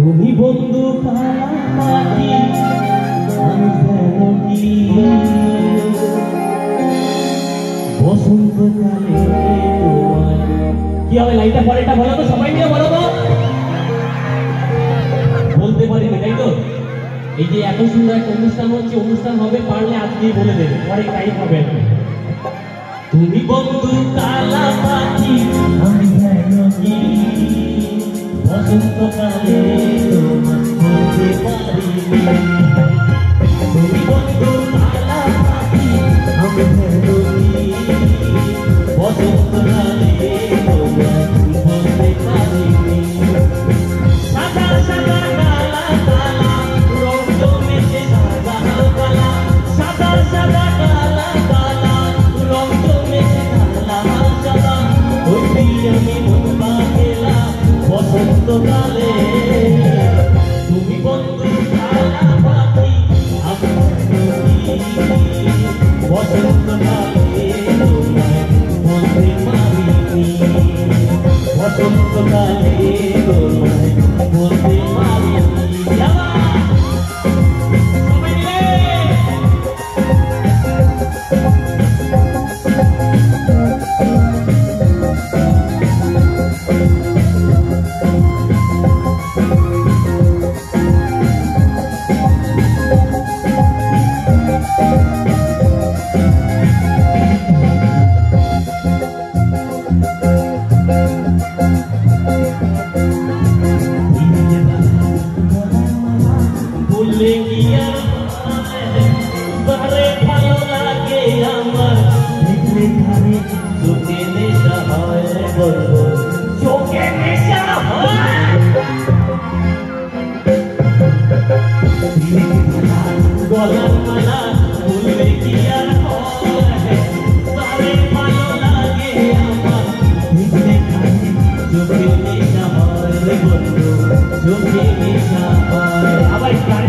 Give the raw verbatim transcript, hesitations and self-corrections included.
তুমি বন্ধু কালামাটি আমি কি বসন্তকালে তোমায় কি হবে লাইনটা পরেরটা বলো তো সবাই মিলে বলো তো বলতে পারিনি তাই তো এই যে এত সুন্দর একটা অনুষ্ঠান হচ্ছে অনুষ্ঠান হবে পারলে আজকেই বলে দেবে পরে টাইম হবে তুমি বন্ধু কালামাটি আমি কি বসন্তকালে তোমায় বলতে পারিনি তুমি বন্ধু কালামাটি আমি বসন্তকালে তোমায় বলতে পারিনি সাদা সাদা কালা কালা রং জমেছে সাদা কালা সাদা সাদা কালা কালা রং জমেছে কালা সাদা ওই আমি মনবা গেলা বসন্তকালে তুমি বন্ধু কালামাটি আমি বসন্তকালে তোমায় বলতে পারিনি বসন্তকালে তোমায় বলতে পারিনি সবাই মিলে ভুলে গিয়া বারে ভালো লাগে আমার দেখলে ধারে চোখে নেশা হয় বলবো চোখে নেশা হয় গলার মালা ভুলে গিয়া বারে ভালো লাগে আমার দেখলে ধারে চোখে নেশা হয় বলবো চোখে নেশা হয় আবার